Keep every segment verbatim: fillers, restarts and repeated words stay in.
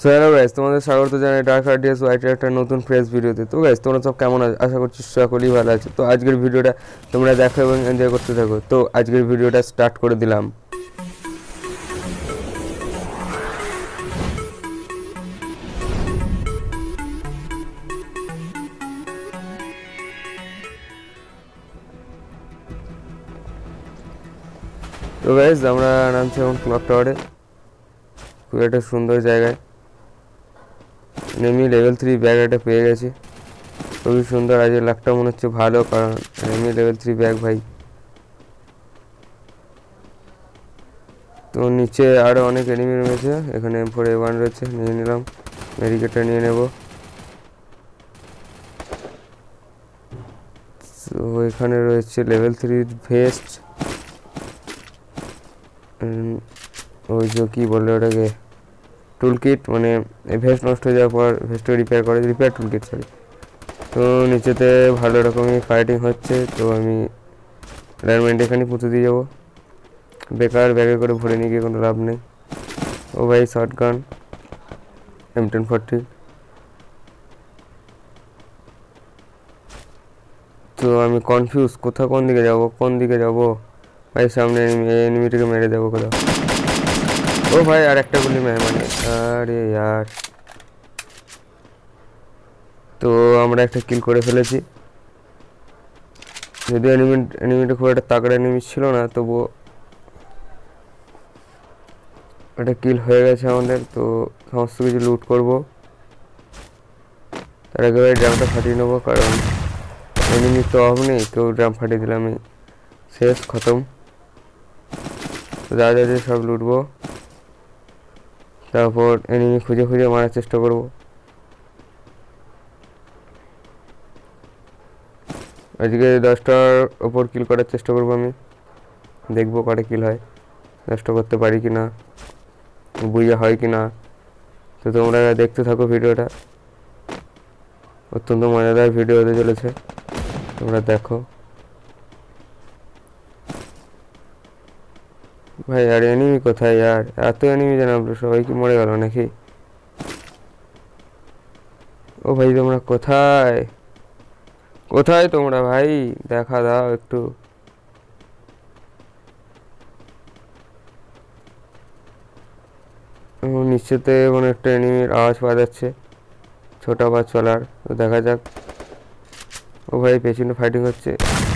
So hello guys, তোমাদের স্বাগত জানাই ডার্ক আর ডি এস ওয়াইটের একটা নতুন ফ্রেশ ভিডিওতে। তো গাইস, তোমরা সব কেমন আছো? আশা করছি সকলেই ভালো আছে। তো আজকের ভিডিওটা তোমরা দেখো এবং এনজয় করতে থাকো। তো আজকের ভিডিওটা স্টার্ট করে দিলাম। তো গাইস, আমরা নামছি এখন ক্লক টাওয়ারে, খুব একটা সুন্দর জায়গায়। নেমি লেভেল থ্রি ব্যাগ একটা পেয়ে গেছি, খুবই সুন্দর। আজ লাখটা মনে হচ্ছে ভালো, কারণ নেমি লেভেল থ্রি ব্যাগ ভাই। তো নিচে আরও অনেক এনিমি রয়েছে, এখানে এম ফোর এ ওয়ান রয়েছে, নিয়ে নিলাম। মেডিকেটটা নিয়ে নেব। তো এখানে রয়েছে লেভেল থ্রির ভেস্ট, ওই যে কী বললো ওটাকে, টুল কিট, মানে ভেস্ট নষ্ট হয়ে যাওয়ার পর ভেস্টটা রিপেয়ার করে, রিপেয়ার টুল কিট সরি। তো নিচেতে ভালো রকমই ফাইটিং হচ্ছে, তো আমি ডায়মন্ড এখানে পুঁতে দিয়ে যাবো। বেকার ব্যাগে করে ভরে নিয়ে গিয়ে কোনো লাভ নেই। ও ভাই, short gun M ten forty. তো আমি কনফিউজ, কোথাও কোন দিকে যাব, কোন দিকে যাব ভাই। সামনে এনিমিটাকে মেরে দেবো কোথাও। ও ভাই, আর একটা গুলি মেরে, মানে আরে ইয়ার। তো আমরা একটা কিল করে ফেলেছি, যদিও এনিমি এনিমিটা খুব একটা তাগড়া এনিমি ছিল না, তবুও একটা কিল হয়ে গেছে আমাদের। তো সমস্ত কিছু লুট করব, তার আগে ভাই ড্রামটা ফাটিয়ে নেবো, কারণ এনিমি তো অভাব নেই। কেউ ড্রাম ফাটিয়ে দিলে আমি শেষ, খতম। তো যা যা সব লুটবো, তারপর এনিমি খুঁজে খুঁজে মারার চেষ্টা করব। আজকে দশটার ওপর কিল করার চেষ্টা করবো আমি, দেখবো কটা কিল হয়, দশটা করতে পারি কি না, বুইয়া হয় কি না। তো তোমরা দেখতে থাকো ভিডিওটা, অত্যন্ত মজাদার ভিডিও হতে চলেছে, তোমরা দেখো। ভাই আর এনিমি কোথায় यार? এত এনিমি যেন আমরা সবাই কি মরে গেল নাকি? ও ভাই, তোমরা কোথায় কোথায় তোমরা ভাই, দেখা দাও একটু। নিশ্চিতে মানে একটা এনিমির আওয়াজ পাওয়া যাচ্ছে, ছোট আওয়াজ চলার। তো দেখা যাক। ও ভাই, পেছনে ফাইটিং হচ্ছে।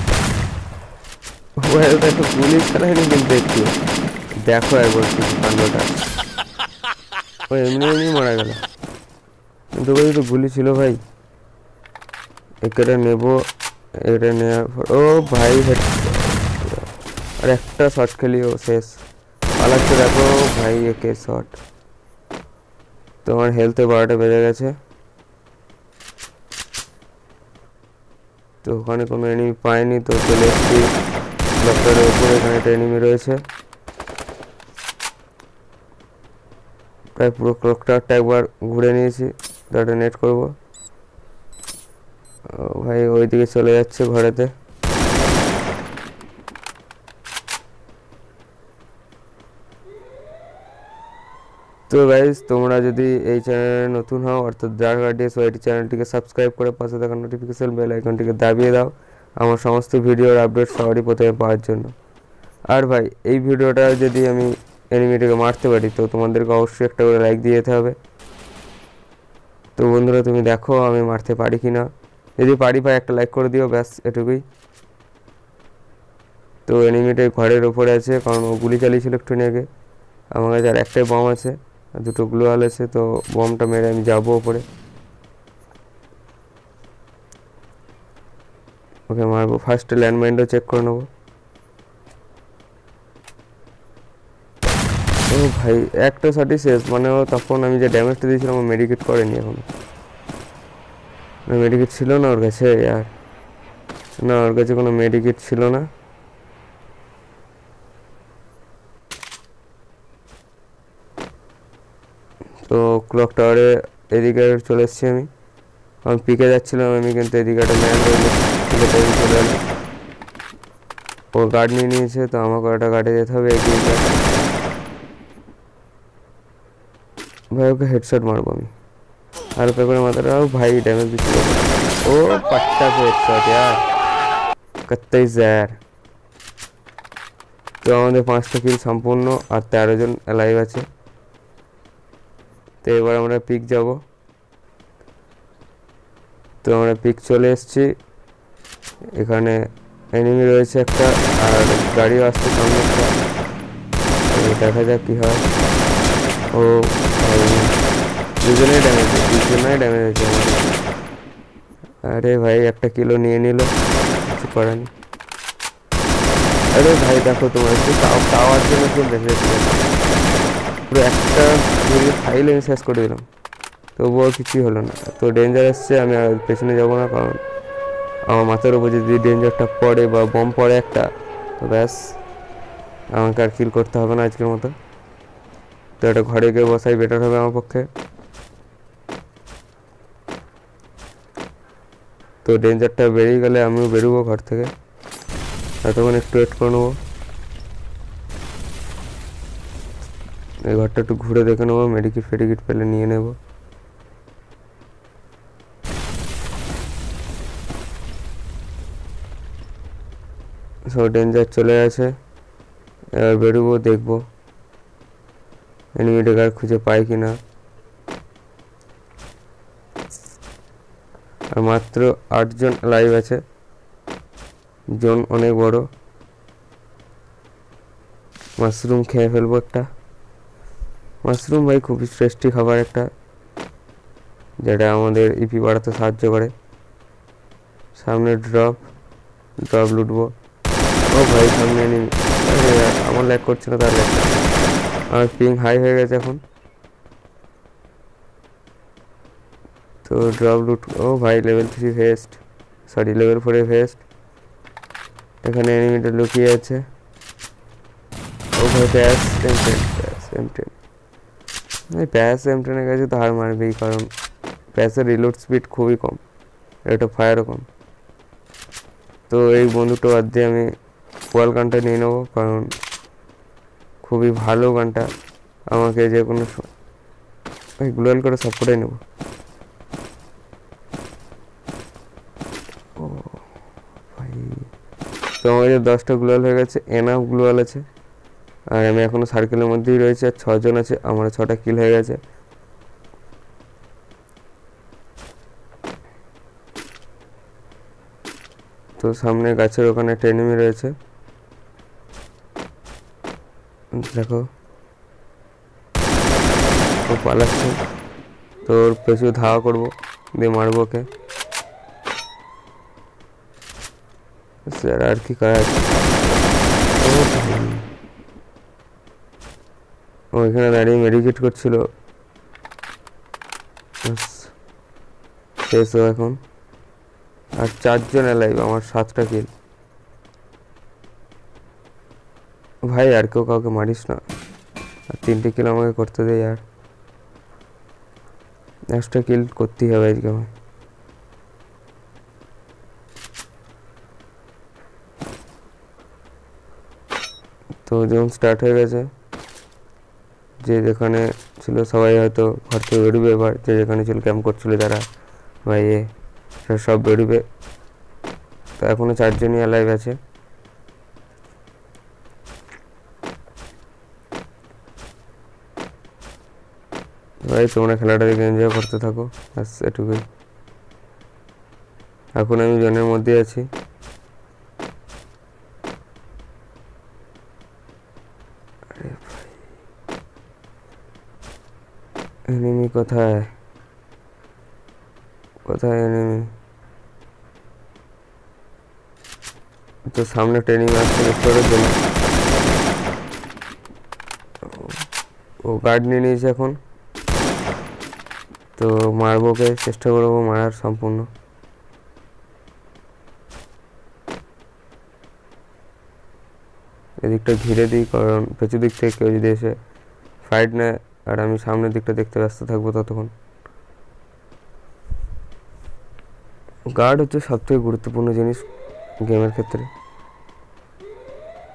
ও ভাই, ওটা তো গুলি চালায়নি কিন্তু একটু দেখো একবার শুধু কাণ্ডটা। ও এমনি এমনি মারা গেল, কিন্তু ভাই তো গুলি ছিল ভাই। এটা নেবো, এটা নেওয়ার পর ও ভাই হেড, আর একটা শট খেলিও শেষ। পালাচ্ছে দেখো ভাই, একে শট। তো আমার হেলথে বারোটা বেজে গেছে। তো ওখানে কোনো এনিমি পাইনি, তো চলে এসেছি ব্লকটারের উপরে। এখানে একটা এনিমি রয়েছে, প্রায় পুরো ক্লকটারটা একবার ঘুরে নিয়েছি। তো একটা নেট করবো। ভাই ওইদিকে চলে যাচ্ছে ঘরেতে। তো গাইজ, তোমরা যদি এই চ্যানেলে নতুন হও, অর্থাৎ Dark R D S YT চ্যানেলটিকে সাবস্ক্রাইব করে পাশে থাকা নোটিফিকেশন বেল আইকনটিকে দাবিয়ে দাও আমার সমস্ত ভিডিওর আপডেট সবারই প্রথমে পাওয়ার জন্য। আর ভাই, এই ভিডিওটা যদি আমি এনিমিটাকে মারতে পারি, তো তোমাদেরকে অবশ্যই একটা করে লাইক দিয়ে যেতে হবে। তো বন্ধুরা, তুমি দেখো আমি মারতে পারি কি না। যদি পারি ভাই, একটা লাইক করে দিও, ব্যাস এটুকুই। তো এনিমিটা ঘরের ওপরে আছে, কারণ ও গুলি চালিয়েছিল একটু আগে। আমার কাছে আর একটাই বম আছে, আর দুটো গ্লোয়াল আছে, তো বমটা মেরে আমি যাবো ওপরে, ওকে মারবো। ফার্স্টে ল্যান্ডমাইনটাও চেক করে নেবো। ও ভাই, একটা শটই শেষ, মানে ও তখন আমি যে ড্যামেজটা দিয়েছিলাম ও মেডিকেট করেনি এখনো। না, মেডিকেট ছিল না ওর কাছে আর, না ওর কাছে কোনো মেডিকেট ছিল না। তো ক্লক টাওয়ারে এদিকে চলে এসেছি আমি, আমি পিকে যাচ্ছিলাম আমি, কিন্তু এদিকে একটা ম্যান রয়েছে, চলে এলো। ও গার্ড নিয়ে নিয়েছে, তো আমাকে একটা গার্ডে যেতে হবে এগিয়ে। ভাই ওকে হেডশট মারবো আমি হালকা করে মাথাটা। ভাই ড্যামেজ দিচ্ছিল ও पट्टा से हेडशॉट यार कत्तई जहर। তো আমাদের পাঁচটা কিল সম্পূর্ণ আর তেরো জন অ্যালাইভ আছে। তো এবার আমরা পিক যাব। তো আমরা পিক চলে এসেছি। এখানে এনিমি রয়েছে একটা আর গাড়িও আসছে সামনে একটা। তো দেখা যাক কী হয়। ও দুজনেই ড্যামেজ দুজনেই ড্যামেজ হয়েছে আমাদের। আরে ভাই একটা কিলো নিয়ে নিল, কিছু করার নেই। আরে ভাই দেখো তোমার একটু টাওয়ার জন্য কেউ দেখে পুরো একটা ফাইল আমি শেষ করে দিলাম, তবুও কিছুই হলো না। তো ডেঞ্জার এসছে, আমি আর পেছনে যাবো না, কারণ আমার মাথার উপর যদি ডেঞ্জারটা পড়ে বা বম পড়ে একটা, তো ব্যাস আমাকে আর কিল করতে হবে না আজকের মতো। তো এটা ঘরে গিয়ে বসাই বেটার হবে আমার পক্ষে। তো ডেঞ্জারটা বেরিয়ে গেলে আমিও বেরোবো ঘর থেকে, ততক্ষণ একটু ওয়েট করে নেবো। এই ঘরটা একটু ঘুরে দেখে নেবো, মেডিকিট ফেডিকিট পেলে নিয়ে নেব। সব ডেঞ্জার চলে আছে, এবার বেরোবো, দেখবো এনিমি ডেকার খুঁজে পাই কি না। আর মাত্র আটজন লাইভ আছে, জোন অনেক বড়। মাশরুম খেয়ে ফেলবো একটা। মাশরুম ভাই খুবই টেস্টি খাবার একটা, যেটা আমাদের ইপি বাড়াতে সাহায্য করে। সামনে ড্রপ ড্রপ লুটবো। ও ভাই সামনে এনিমি, আমার ল্যাগ করছে না, তার ল্যাগ আমার পিং হাই হয়ে গেছে এখন। তো ড্রপ লুট, ও ভাই level three vest, sorry level ফোরে ভেস্ট। এখানে এনিমিটা লুকিয়ে আছে। ও ভাই প্যাস এম টেন, প্যাস এম টেন, এই প্যাস এম টেনের কাছে তো হার মারবেই, কারণ প্যাসের রিলোড স্পিড খুবই কম, এটা ফায়ারও কম। তো এই বন্ধুটা বাদ দিয়ে আমি ওয়াল গানটা নিয়ে নেবো, কারণ খুবই ভালো গানটা, আমাকে যে কোনো ওই গ্লোয়াল করে সাপোর্টে নেব। ও ভাই তো আমার যে দশটা গ্লোয়াল হয়ে গেছে, এনাফ গ্লোয়াল আছে, আর আমি এখনও সার্কেলের মধ্যেই রয়েছে, আর ছজন আছে, আমার ছটা কিল হয়ে গেছে। তো সামনে গাছের ওখানে একটা এনিমি রয়েছে, দেখো ও পালাচ্ছে। তোর পেছু ধাওয়া করবো, দিয়ে মারবো ওকে। স্যার আর কি কাজ? ও এখানে দাঁড়িয়ে মেডিকেট করছিল, শেষ এখন। আর চারজন এলাইভ, আমার সাতটা কিল। ভাই আর কেউ কাউকে মারিস না, আর তিনটে কিল আমাকে করতে দে यार, একটা কিল করতেই হবে আজকে আমার। তো জোন স্টার্ট হয়ে গেছে, যে যেখানে ছিল সবাই হয়তো ঘর থেকে বেরোবে, এবার যে যেখানে ছিল ক্যাম্প করছিল যারা, ভাই এ সব বেরোবে। তো এখনও চারজনই অ্যালাইভ আছে। ভাই তোমরা খেলাটা দেখে এনজয় করতে থাকো, ব্যাস এটুকুই। এখন আমি জোনের মধ্যে আছি। এনিমি কোথায় কোথায় এনিমি? তো সামনে ট্রেনিং আসছে রেস্টোরের জন্য, ও গার্ড নিয়ে নিয়েছে এখন। তো মারবোকে চেষ্টা করবো মারার সম্পূর্ণ। এদিকটা ঘিরে দিই, কারণ পেছু দিক থেকে কেউ যদি এসে ফাইট নেয়, আর আমি সামনের দিকটা দেখতে ব্যস্ত থাকবো ততক্ষণ। গার্ড হচ্ছে সবথেকে গুরুত্বপূর্ণ জিনিস গেমের ক্ষেত্রে।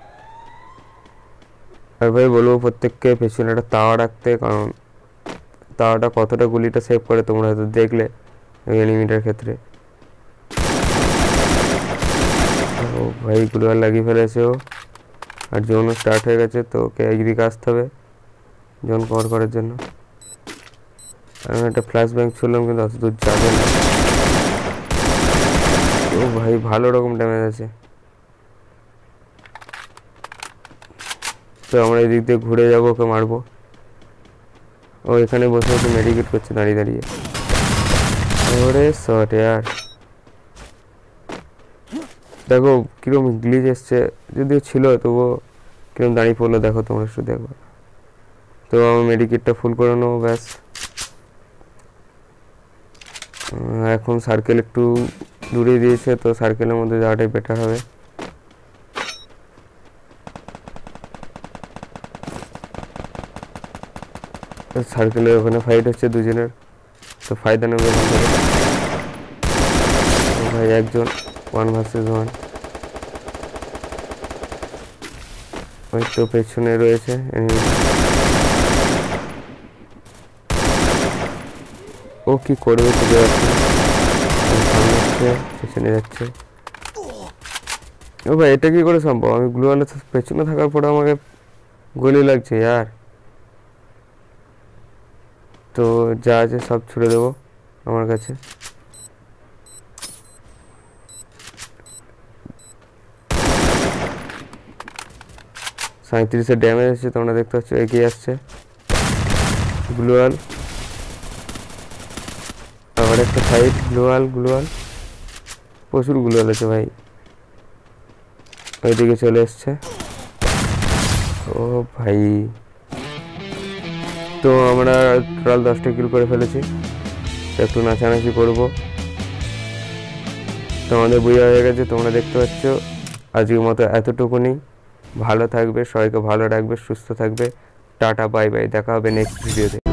আর ভাই বলবো প্রত্যেককে পেছনে একটা তাওয়া রাখতে, কারণ তাওটা কতটা গুলিটা সেভ করে তোমরা হয়তো দেখলে ওই এনিমিটার ক্ষেত্রে। ও ভাই গ্লুয়াল লাগিয়ে ফেলেছে ও, আর জোনও স্টার্ট হয়ে গেছে, তো ওকে এদিকে আসতে হবে জোন কভার করার জন্য। আমি একটা ফ্ল্যাশ ব্যাংক ছুড়লাম কিন্তু অত দূর যাবে না। ও ভাই ভালো রকম ড্যামেজ আছে। তো আমরা এই দিক দিয়ে ঘুরে যাবো, ওকে মারবো। ও এখানে বসে বসে মেডিকেট করছে দাঁড়িয়ে দাঁড়িয়ে। ওরে শট यार, দেখো কিরকম গ্লিচ এসছে, যদিও ছিল তবুও কিরকম দাঁড়িয়ে পড়লো দেখো তোমরা একটু দেখো। তো আমার মেডিকেটটা ফুল করে নেবো ব্যাস। এখন সার্কেল একটু দূরে দিয়েছে, তো সার্কেলের মধ্যে যাওয়াটাই বেটার হবে। সার্কেলের ওখানে ফাইট হচ্ছে দুজনের, তো ফায়দা নেবে এখান থেকে। ভাই একজন ওয়ান ভার্সেস ওয়ান, ওই তো পেছনে রয়েছে enemy। ও কি করবে খুঁজে যাচ্ছে, সামনে যাচ্ছে পেছনে যাচ্ছে। ও ভাই এটা কি করে সম্ভব, আমি গ্লুয়ালের পেছনে থাকার পরে আমাকে গুলি লাগছে यार। তো যা আছে সব ছুড়ে দেবো আমার কাছে। সাঁত্রিশের ড্যামেজ আছে, তোমরা দেখতে পাচ্ছ এগিয়ে আসছে গ্লুয়াল। আবার একটা সাইড গ্লুয়াল, গ্লুয়াল প্রচুর গ্লুয়াল আছে ভাই, ওইদিকে চলে এসছে। ও ভাই তো আমরা টোটাল দশটা কিল করে ফেলেছি, একটু নাচানাচি করবো। তোমাদের বুয়া হয়ে গেছে, তোমরা দেখতে পাচ্ছ। আজকের মতো এতটুকুনি, ভালো থাকবে, সবাইকে ভালো রাখবে, সুস্থ থাকবে। টাটা বাই বাই, দেখা হবে নেক্সট ভিডিওতে।